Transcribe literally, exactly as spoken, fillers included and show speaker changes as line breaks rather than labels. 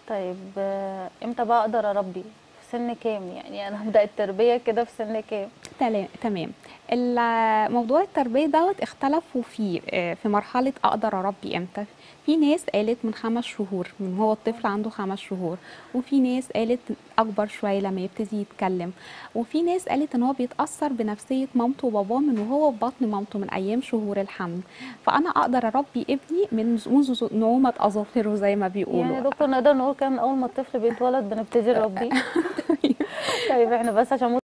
طيب آه، امتى بقى اقدر اربي؟ في سن كام؟ يعني انا هبدأ التربية كده في سن كام؟
تلا- تمام. ال- موضوع التربية دوت اختلفوا فيه آه، في مرحلة أقدر أربي إمتى. في ناس قالت من خمس شهور، من هو الطفل عنده خمس شهور. وفي ناس قالت أكبر شوية لما يبتدي يتكلم. وفي ناس قالت إن هو بيتأثر بنفسية مامته وباباه من وهو في بطن مامته من أيام شهور الحمل. فأنا أقدر أربي ابني من منذ نعومة أظافره زي ما
يعني
بيقولوا.
يا دكتور نقدر نقول كده من اول ما الطفل بيتولد بنبتدي نربيه؟ طيب احنا بس عشان